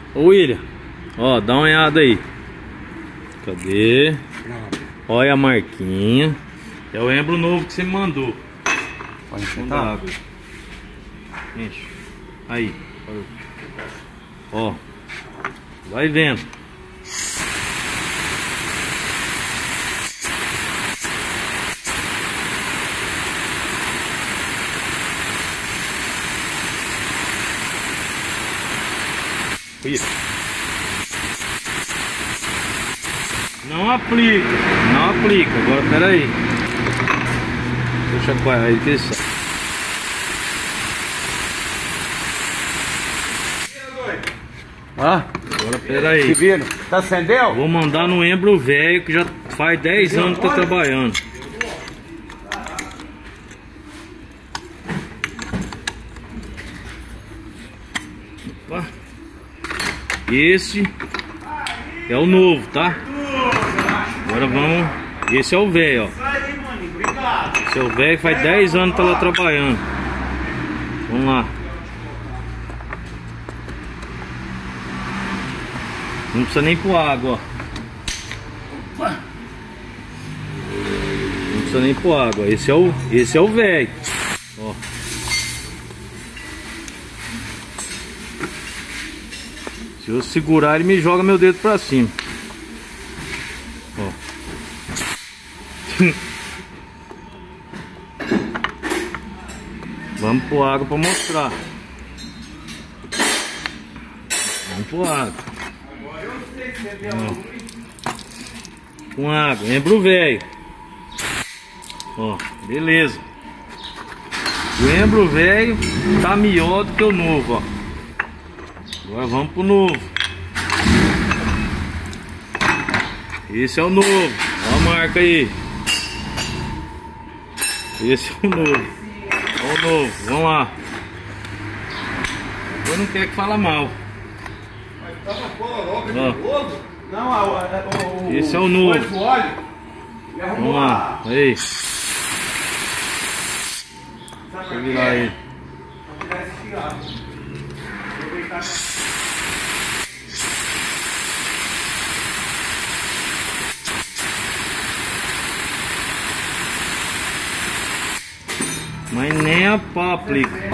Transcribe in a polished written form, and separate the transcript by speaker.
Speaker 1: Ô William, ó, dá uma olhada aí. Cadê? Olha a marquinha. É o embro novo que você me mandou.
Speaker 2: Pode enxertar?
Speaker 1: Água. Enche. Aí. Ó. Vai vendo. Isso. Não aplica. Não aplica. Agora pera aí. Deixa eu chacoalhar aí que isso.
Speaker 2: Ah,
Speaker 1: Agora pera aí.
Speaker 2: vira. Tá acendeu?
Speaker 1: Vou mandar no embro velho que já faz 10 anos que tá trabalhando. Opa. Esse é o novo, tá? Agora vamos. Esse é o velho, ó. Esse é o velho, faz 10 anos que tá lá trabalhando. Vamos lá. Não precisa nem pôr água, ó. Não precisa nem pôr água. Esse é o velho. Ó. Se eu segurar, ele me joga meu dedo pra cima. Ó. Vamos pôr água pra mostrar. Vamos pôr água. Ó. Com água, embro velho. Ó, beleza. O embro velho tá melhor do que o novo, ó. Agora vamos pro novo. Esse é o novo. Olha a marca aí. Esse é o novo. Olha o novo. Vamos lá. Eu não quero que fala mal. Ó. Esse é o novo. Vamos lá. Aí. Deixa eu virar aí. Mas nem a pá aplica.